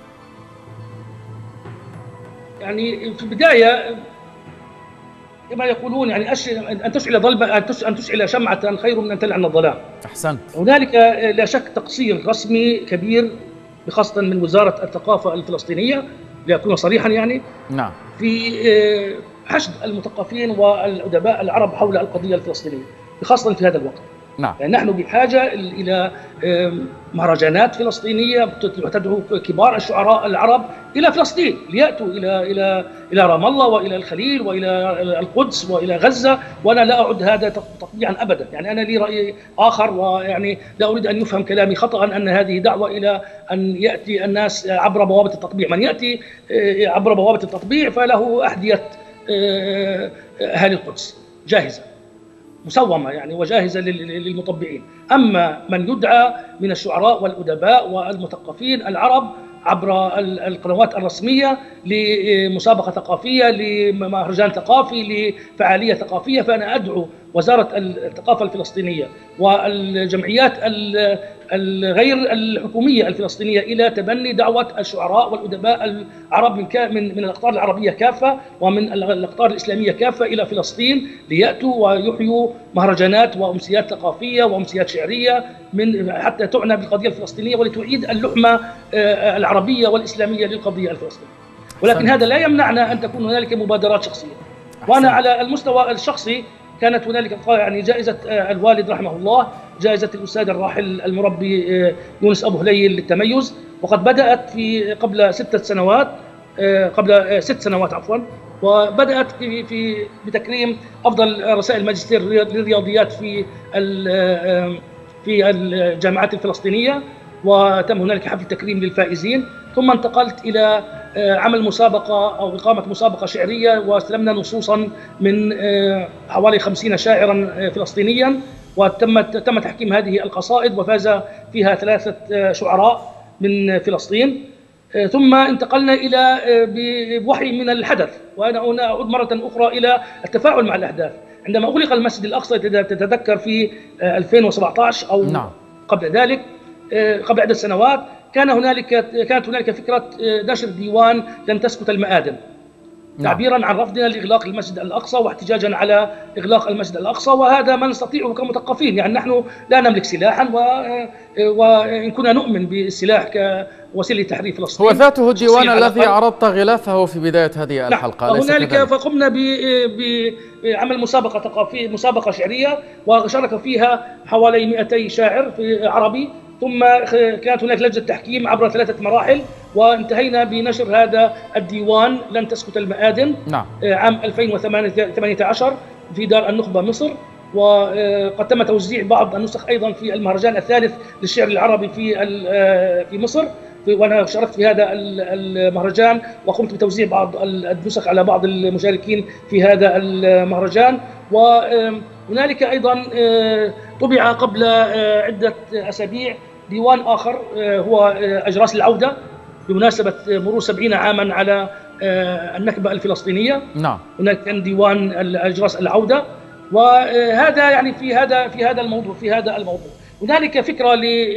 يعني في البداية كما يقولون يعني أن تشعل ظلمة أن تشعل شمعة خير من أن تلعن الظلام. أحسنت. هنالك لا شك تقصير رسمي كبير خاصة من وزارة الثقافة الفلسطينية، لأكون صريحا يعني نعم، في حشد المثقفين والأدباء العرب حول القضية الفلسطينية، خاصة في هذا الوقت. نعم. يعني نحن بحاجة إلى مهرجانات فلسطينية تدعو كبار الشعراء العرب إلى فلسطين، ليأتوا إلى إلى إلى رام الله وإلى الخليل وإلى القدس وإلى غزة. وأنا لا أعد هذا تطبيعا أبدا، يعني أنا لي رأي آخر، ويعني لا أريد أن يفهم كلامي خطأ أن هذه دعوة إلى أن يأتي الناس عبر بوابة التطبيع. من يأتي عبر بوابة التطبيع فله أحذية أهالي القدس جاهزة مسومة يعني وجاهزة للمطبعين. أما من يدعى من الشعراء والأدباء والمثقفين العرب عبر القنوات الرسمية لمسابقة ثقافية، لمهرجان ثقافي، لفعالية ثقافية. فأنا أدعو وزارة الثقافة الفلسطينية والجمعيات الغير الحكومية الفلسطينية إلى تبني دعوة الشعراء والأدباء العرب من من من الأقطار العربية كافة ومن الأقطار الإسلامية كافة إلى فلسطين ليأتوا ويحيوا مهرجانات وأمسيات ثقافية وأمسيات شعرية من حتى تعنى بالقضية الفلسطينية ولتعيد اللحمة العربية والإسلامية للقضية الفلسطينية. ولكن هذا لا يمنعنا أن تكون هنالك مبادرات شخصية. وأنا على المستوى الشخصي كانت هنالك يعني جائزة الوالد رحمه الله، جائزة الأستاذ الراحل المربي يونس أبو هليل للتميز، وقد بدأت في قبل ستة سنوات قبل ست سنوات عفوا وبدأت في في بتكريم أفضل رسائل الماجستير للرياضيات في في الجامعات الفلسطينية، وتم هنالك حفل تكريم للفائزين. ثم انتقلت إلى عمل مسابقة أو إقامة مسابقة شعرية، واستلمنا نصوصا من حوالي خمسين شاعرا فلسطينيا، وتم تم تحكيم هذه القصائد وفاز فيها ثلاثة شعراء من فلسطين. ثم انتقلنا إلى بوحي من الحدث، وأنا هنا أعود مرة أخرى إلى التفاعل مع الأحداث. عندما أغلق المسجد الأقصى تتذكر في ألفين وسبعة عشر أو نعم. قبل ذلك قبل عدة سنوات كان هنالك كانت هنالك فكرة نشر ديوان لن تسكت المآدم، نعم. تعبيرا عن رفضنا لإغلاق المسجد الأقصى واحتجاجا على إغلاق المسجد الأقصى، وهذا ما نستطيعه كمثقفين. يعني نحن لا نملك سلاحا، وإن كنا نؤمن بالسلاح كوسيلة تحرير فلسطين. هو ذاته الديوان الذي عرضت غلافه في بداية هذه الحلقة. نعم. هنالك فقمنا بعمل مسابقة ثقافية، مسابقة شعرية، وشارك فيها حوالي مئتي شاعر في عربي. ثم كانت هناك لجنة تحكيم عبر ثلاثة مراحل، وانتهينا بنشر هذا الديوان لن تسكت المآدم نعم. عام ألفين وثمانية عشر في دار النخبة مصر، وقد تم توزيع بعض النسخ أيضا في المهرجان الثالث للشعر العربي في في مصر، وأنا شاركت في هذا المهرجان وقمت بتوزيع بعض النسخ على بعض المشاركين في هذا المهرجان. وهنالك أيضا طبع قبل عدة أسابيع ديوان آخر هو أجراس العودة بمناسبة مرور سبعين عاما على النكبة الفلسطينية. نعم. هناك كان ديوان أجراس العودة، وهذا يعني في هذا في هذا الموضوع في هذا الموضوع هنالك فكرة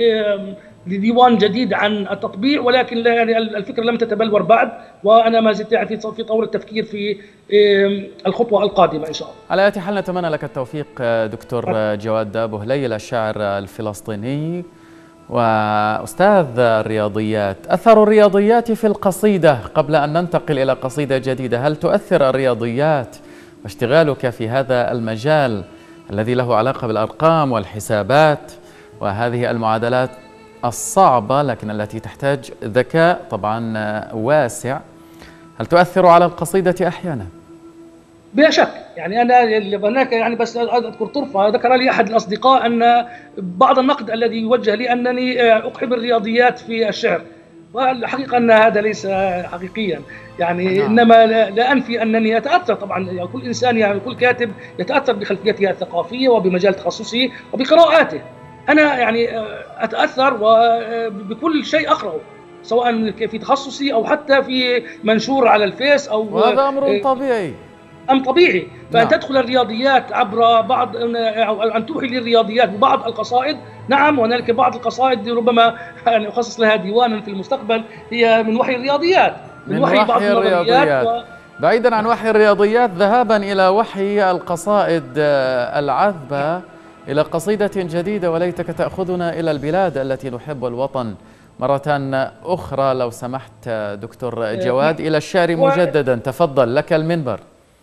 لديوان جديد عن التطبيع، ولكن لا يعني الفكرة لم تتبلور بعد، وأنا ما زلت يعني في طور التفكير في الخطوة القادمة إن شاء الله. على أي حال نتمنى لك التوفيق دكتور جواد أبو هليل، الشاعر الفلسطيني وأستاذ الرياضيات. أثر الرياضيات في القصيدة، قبل أن ننتقل إلى قصيدة جديدة، هل تؤثر الرياضيات واشتغالك في هذا المجال الذي له علاقة بالأرقام والحسابات وهذه المعادلات الصعبة لكن التي تحتاج ذكاء طبعا واسع، هل تؤثر على القصيدة أحيانا؟ بلا شك. يعني أنا هناك يعني بس أذكر طرفة ذكر لي أحد الأصدقاء أن بعض النقد الذي يوجه لي أنني أقحم الرياضيات في الشعر، والحقيقة أن هذا ليس حقيقيا. يعني نعم. إنما لا أنفي أنني أتأثر طبعا، يعني كل إنسان يعني كل كاتب يتأثر بخلفيته الثقافية وبمجال تخصصه وبقراءاته. أنا يعني أتأثر بكل شيء أقرأه، سواء في تخصصي أو حتى في منشور على الفيس أو وهذا أمر طبيعي. أم طبيعي. فأن نعم. تدخل الرياضيات عبر بعض أو أن توحي للرياضيات ببعض القصائد، نعم. وهنالك بعض القصائد ربما يعني أخصص لها ديوانا في المستقبل هي من وحي الرياضيات، من, من وحي, وحي بعض الرياضيات و... بعيدا عن وحي الرياضيات، ذهابا إلى وحي القصائد العذبة، إلى قصيدة جديدة، وليتك تأخذنا إلى البلاد التي نحب الوطن مرة أخرى لو سمحت دكتور جواد، إلى الشعر مجددا. تفضل، لك المنبر.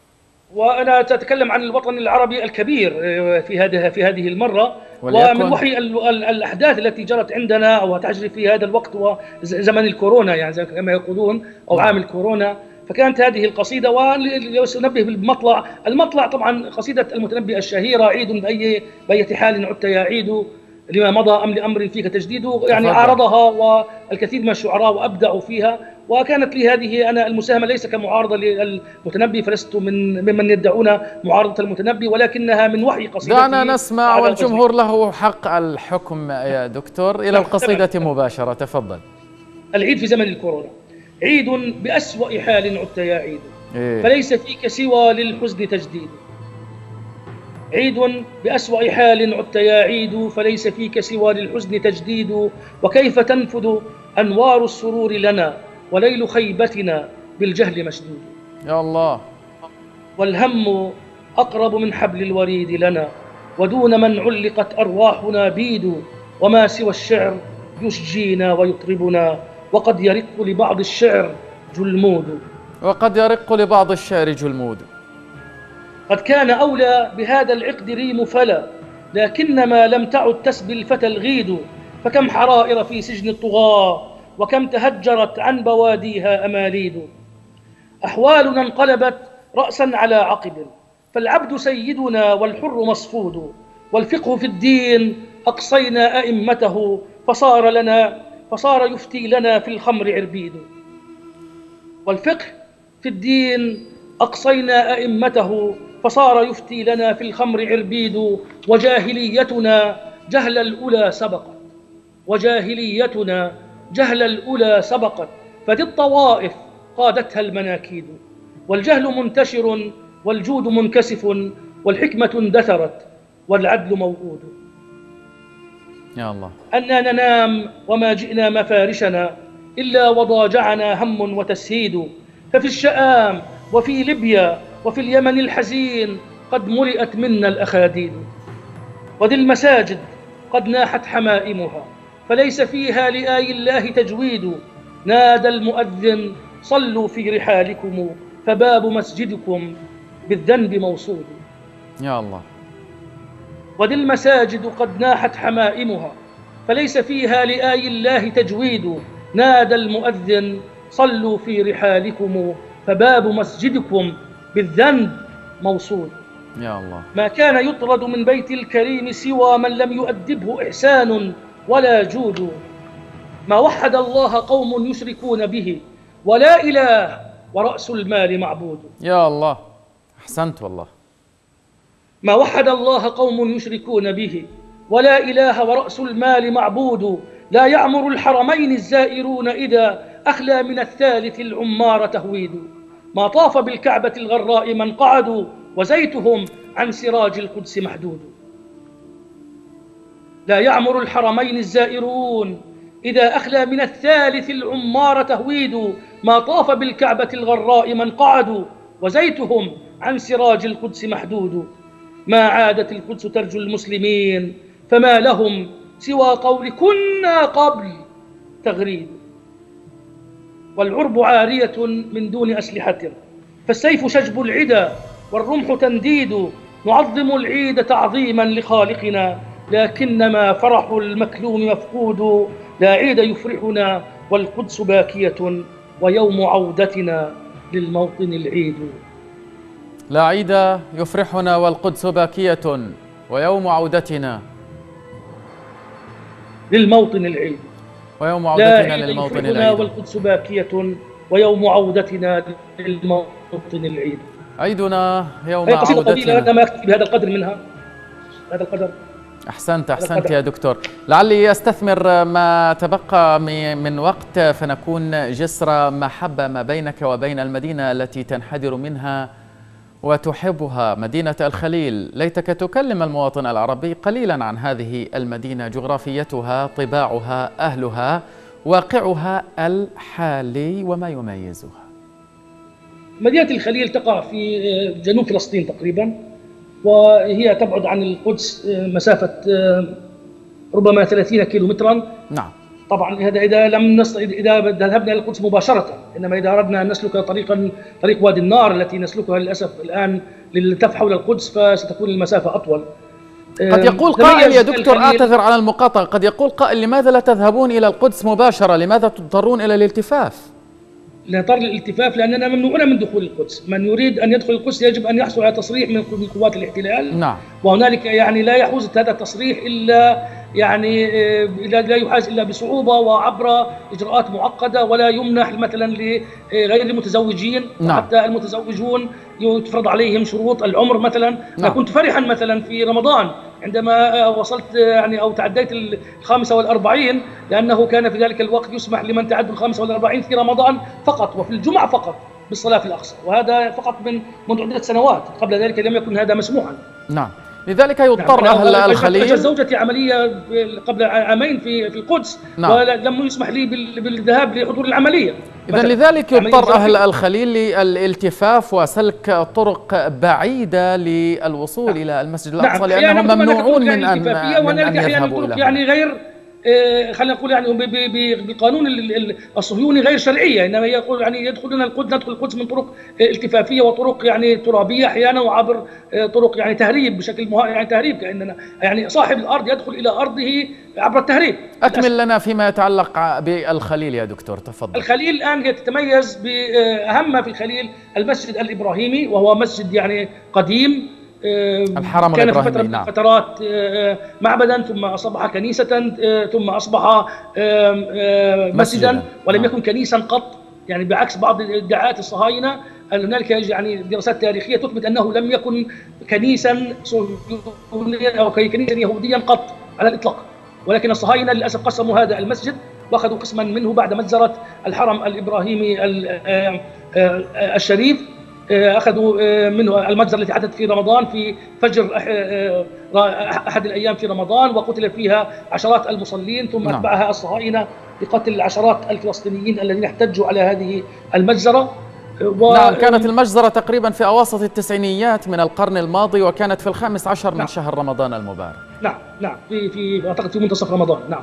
وأنا أتكلم عن الوطن العربي الكبير في هذه في هذه المرة، ومن وحي الأحداث التي جرت عندنا أو تجري في هذا الوقت وزمن الكورونا، يعني كما يقولون، أو عام الكورونا. فكانت هذه القصيدة، ولنبه بالمطلع، المطلع طبعا قصيدة المتنبي الشهيرة: عيد بأي بأية حال عدت يا عيد لما مضى أم لأمر فيك تجديد، يعني عارضها والكثير من الشعراء وأبدعوا فيها. وكانت لي هذه أنا المساهمة ليس كمعارضة للمتنبي، فلست من ممن يدعون معارضة المتنبي، ولكنها من وحي قصيدتي. دعنا نسمع والجمهور له حق الحكم يا دكتور. إلى القصيدة مباشرة، تفضل. العيد في زمن الكورونا عيد بأسوأ حال عدت يا عيد، إيه؟ فليس فيك سوى للحزن تجديد. عيد بأسوأ حال عدت يا عيد، فليس فيك سوى للحزن تجديد. وكيف تنفذ أنوار السرور لنا، وليل خيبتنا بالجهل مشدود. يا الله. والهم أقرب من حبل الوريد لنا، ودون من علقت أرواحنا بيد. وما سوى الشعر يشجينا ويطربنا، وقد يرق لبعض الشعر جلمود. وقد يرق لبعض الشعر جلمود. قد كان أولى بهذا العقد ريم فلا، لكنما لم تعد تسبي الفتى الغيد. فكم حرائر في سجن الطغاة، وكم تهجرت عن بواديها أماليد. أحوالنا انقلبت رأسا على عقب، فالعبد سيدنا والحر مصفود. والفقه في الدين أقصينا أئمته، فصار لنا فصار يفتي لنا في الخمر عربيد. والفقه في الدين أقصينا أئمته، فصار يفتي لنا في الخمر عربيد. وجاهليتنا جهل الأولى سبقت، وجاهليتنا جهل الأولى سبقت. فدي الطوائف قادتها المناكيد. والجهل منتشر والجود منكسف، والحكمة اندثرت والعدل موؤود. يا الله. أنا ننام وما جئنا مفارشنا، إلا وضاجعنا هم وتسهيد. ففي الشآم وفي ليبيا وفي اليمن الحزين قد ملئت منا الأخاديد. وذي المساجد قد ناحت حمائمها، فليس فيها لآي الله تجويد. نادى المؤذن صلوا في رحالكم، فباب مسجدكم بالذنب موصود. يا الله. وذي المساجد قد ناحت حمائمها، فليس فيها لآي الله تجويد. نادى المؤذن صلوا في رحالكم، فباب مسجدكم بالذنب موصود. يا الله. ما كان يطرد من بيت الكريم سوى من لم يؤدبه إحسان ولا جود. ما وحد الله قوم يشركون به، ولا إله ورأس المال معبود. يا الله. أحسنت والله. ما وحد الله قوم يشركون به، ولا إله ورأس المال معبود. لا يعمر الحرمين الزائرون إذا أخلى من الثالث العمار تهويد. ما طاف بالكعبة الغراء من قعدوا، وزيتهم عن سراج القدس محدود. لا يعمر الحرمين الزائرون إذا أخلى من الثالث العمار تهويد. ما طاف بالكعبة الغراء من قعدوا، وزيتهم عن سراج القدس محدود. ما عادت القدس ترجو المسلمين، فما لهم سوى قول كنا قبل تغريد. والعرب عارية من دون أسلحة، فالسيف شجب العدا والرمح تنديد. نعظم العيد تعظيما لخالقنا، لكنما فرح المكلوم مفقود. لا عيد يفرحنا والقدس باكية، ويوم عودتنا للموطن العيد. لا عيد يفرحنا والقدس باكية، ويوم عودتنا للموطن العيد. ويوم عودتنا لا عيد للموطن يفرحنا العيد. والقدس باكية، ويوم عودتنا للموطن العيد. عيدنا يوم هي قصيدة طويلة، عودتنا. أنا ما أكتب بهذا القدر منها، هذا القدر. أحسنت أحسنت يا دكتور. لعلي أستثمر ما تبقى من وقت، فنكون جسر محبة ما بينك وبين المدينة التي تنحدر منها وتحبها، مدينة الخليل. ليتك تكلم المواطن العربي قليلا عن هذه المدينة، جغرافيتها، طباعها، أهلها، واقعها الحالي وما يميزها. مدينة الخليل تقع في جنوب فلسطين تقريبا، وهي تبعد عن القدس مسافة ربما ثلاثين كيلو مترا. نعم. طبعا هذا إذا لم نص... إذا ذهبنا إلى القدس مباشرة، إنما إذا أردنا أن نسلك طريقا طريق وادي النار التي نسلكها للأسف الآن للتف حول القدس، فستكون المسافة أطول. قد يقول قائل يا دكتور، أعتذر على المقاطعة، قد يقول قائل لماذا لا تذهبون إلى القدس مباشرة؟ لماذا تضطرون إلى الالتفاف؟ نضطر للالتفاف لأننا ممنوعون من دخول القدس. من يريد أن يدخل القدس يجب أن يحصل على تصريح من قوات الاحتلال. نعم. وهنالك يعني لا يحوز هذا التصريح إلا يعني لا يحاز إلا بصعوبة وعبر إجراءات معقدة، ولا يمنح مثلا لغير المتزوجين. نعم. حتى المتزوجون يتفرض عليهم شروط العمر مثلا. نعم. كنت فرحا مثلا في رمضان عندما وصلت يعني أو تعديت الخامسة والأربعين، لأنه كان في ذلك الوقت يسمح لمن تعدوا الخامسة والأربعين في رمضان فقط وفي الجمعة فقط بالصلاة في الأقصى، وهذا فقط من منذ عدة سنوات، قبل ذلك لم يكن هذا مسموحا. نعم، لذلك يضطر نعم. أهل الخليل. أجت زوجتي عملية قبل عامين في في القدس، نعم. ولم يسمح لي بالذهاب لحضور العملية. إذن لذلك يضطر أهل الخليل للالتفاف وسلك طرق بعيدة للوصول نعم. إلى المسجد الأقصى، نعم. لأنهم ممنوعون من أن, من أن يذهبوا إلى يعني غير آه خلينا نقول يعني بالقانون الصهيوني غير شرعيه، انما يقول يعني يدخلون القدس ندخل القدس من طرق التفافيه وطرق يعني ترابيه احيانا، وعبر طرق يعني تهريب بشكل مها يعني تهريب، كاننا يعني صاحب الارض يدخل الى ارضه عبر التهريب. اكمل لنا فيما يتعلق بالخليل يا دكتور، تفضل. الخليل الان تتميز باهم ما في الخليل المسجد الابراهيمي، وهو مسجد يعني قديم، الحرم كان الإبراهيمي، في فترة نعم. من الفترات معبدا، ثم أصبح كنيسة، ثم أصبح مسجدا، ولم يكن كنيسا قط، يعني بعكس بعض ادعاءات الصهاينة. هنالك يعني دراسات تاريخية تثبت أنه لم يكن كنيسا صهيونيا أو كنيسا يهوديا قط على الإطلاق، ولكن الصهاينة للأسف قسموا هذا المسجد وأخذوا قسما منه بعد مجزرة الحرم الإبراهيمي الشريف. أخذوا منه المجزرة التي حدثت في رمضان في فجر أحد الأيام في رمضان، وقتل فيها عشرات المصلين، ثم نعم. أتبعها الصهاينة بقتل عشرات الفلسطينيين الذين احتجوا على هذه المجزرة. و... نعم، كانت المجزرة تقريبا في أواسط التسعينيات من القرن الماضي، وكانت في الخامس عشر من نعم. شهر رمضان المبارك. نعم نعم في في أعتقد في منتصف رمضان. نعم.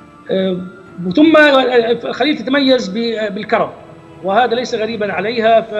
ثم الخليل تتميز بالكرم، وهذا ليس غريبا عليها، ف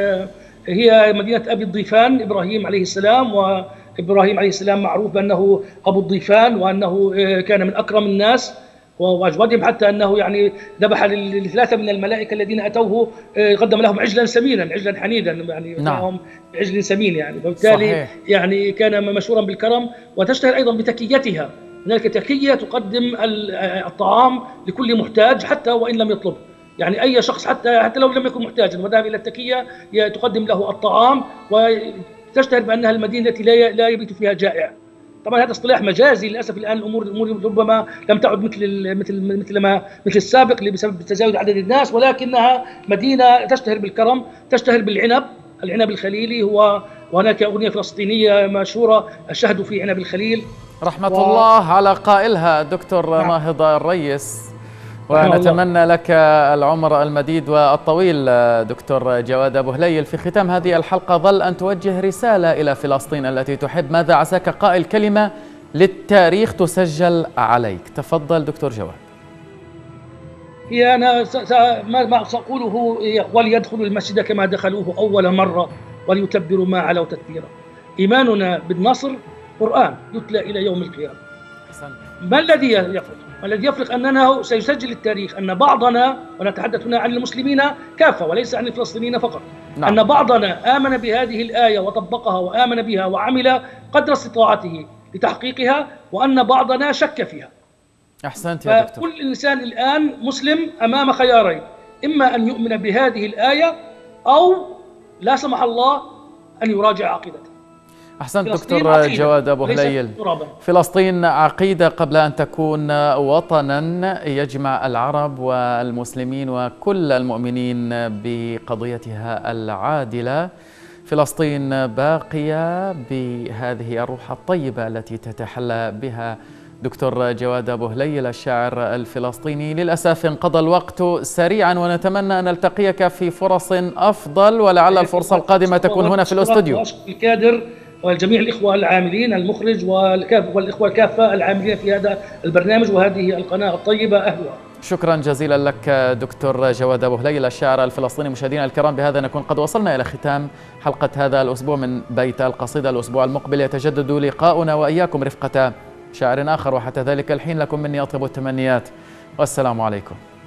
هي مدينة أبي الضيفان إبراهيم عليه السلام، وإبراهيم عليه السلام معروف بأنه أبو الضيفان، وأنه كان من أكرم الناس وأجودهم، حتى أنه يعني ذبح لثلاثة من الملائكة الذين أتوه، قدم لهم عجلا سمينا عجلا حنيدا، يعني نعم. عجل سمين يعني، فبالتالي يعني كان مشهورا بالكرم، وتشتهر أيضا بتكيتها. هناك تكية تقدم الطعام لكل محتاج حتى وإن لم يطلبه، يعني أي شخص حتى حتى لو لم يكن محتاجا وذهب إلى التكية تقدم له الطعام، وتشتهر بأنها المدينة التي لا يبيت فيها جائع. طبعا هذا اصطلاح مجازي، للأسف الآن الأمور الأمور ربما لم تعد مثل مثل مثل ما مثل السابق بسبب تزايد عدد الناس، ولكنها مدينة تشتهر بالكرم، تشتهر بالعنب، العنب الخليلي هو، وهناك أغنية فلسطينية مشهورة الشهد في عنب الخليل رحمة و... الله على قائلها دكتور نعم. ناهض الريس، ونتمنى لك العمر المديد والطويل دكتور جواد أبو هليل. في ختام هذه الحلقة ظل أن توجه رسالة إلى فلسطين التي تحب، ماذا عساك قائل كلمة للتاريخ تسجل عليك؟ تفضل دكتور جواد. هي أنا ما سأقوله، وليدخلوا المسجد كما دخلوه أول مرة وليتبروا ما علوا تتبيرا. إيماننا بالنصر قرآن يتلى إلى يوم القيامة. ما الذي يفرق؟ الذي يفرق أننا سيسجل التاريخ أن بعضنا، ونتحدث هنا عن المسلمين كافة وليس عن الفلسطينيين فقط، نعم. أن بعضنا آمن بهذه الآية وطبقها وآمن بها وعمل قدر استطاعته لتحقيقها، وأن بعضنا شك فيها. أحسنت يا دكتور. فكل إنسان الآن مسلم أمام خيارين، إما أن يؤمن بهذه الآية أو لا سمح الله أن يراجع عقيدته. أحسنت دكتور جواد أبو هليل. فلسطين عقيدة قبل أن تكون وطنا يجمع العرب والمسلمين وكل المؤمنين بقضيتها العادلة. فلسطين باقية بهذه الروح الطيبة التي تتحلى بها دكتور جواد أبو هليل الشاعر الفلسطيني. للأسف انقضى الوقت سريعا، ونتمنى أن نلتقيك في فرص أفضل، ولعل الفرصة القادمة تكون هنا في الاستوديو. الكادر وجميع الإخوة العاملين، المخرج والإخوة الكافة العاملين في هذا البرنامج وهذه القناة الطيبة، أهلا. شكرا جزيلا لك دكتور جواد أبو هليل الشاعر الفلسطيني. مشاهدينا الكرام، بهذا نكون قد وصلنا إلى ختام حلقة هذا الأسبوع من بيت القصيدة. الأسبوع المقبل يتجدد لقاؤنا وإياكم رفقة شاعر آخر، وحتى ذلك الحين لكم مني أطيب التمنيات، والسلام عليكم.